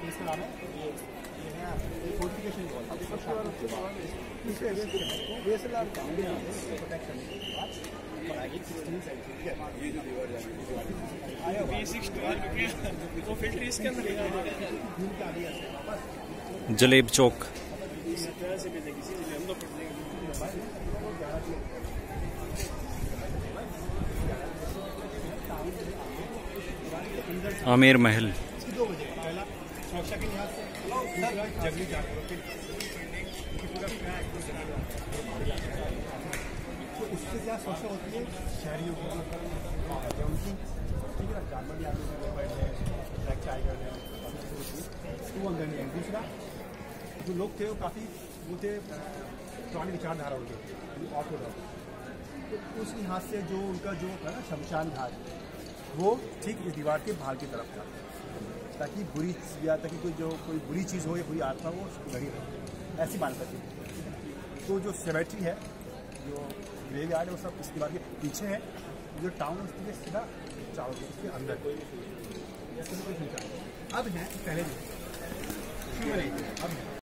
इसका नाम है ये है फोर्टिफिकेशन वॉल। अब इसको प्रोटेक्शन ये जो दीवार वो फिल्टर इसके अंदर जलेब चौक। आमेर महल। 2 बजे पहला सुरक्षा के लिहाज से जंगली जानवरों के तो उससे क्या सुरक्षा होती है शहरियों की उनकी, ठीक है, जानवर भी आते हैं, ब्लैक टाइगर है, तो अंदर नहीं है। दूसरा जो लोग थे वो काफ़ी वो थे पुरानी विचारधारा उनके ऑर्थोडॉक्स, तो उस लिहाज से जो उनका जो है ना शमशान घाट वो ठीक इस दीवार के बाहर की तरफ था, ताकि कोई बुरी चीज़ हो या कोई आत्मा वो घड़ी रहे, ऐसी मान्यता थी। तो जो सेमेट्री है, जो ग्रेवयार्ड है, वो सब इस दीवार के पीछे है। जो टाउन उसके सीधा चारों उसके अंदर अब है पहले अब है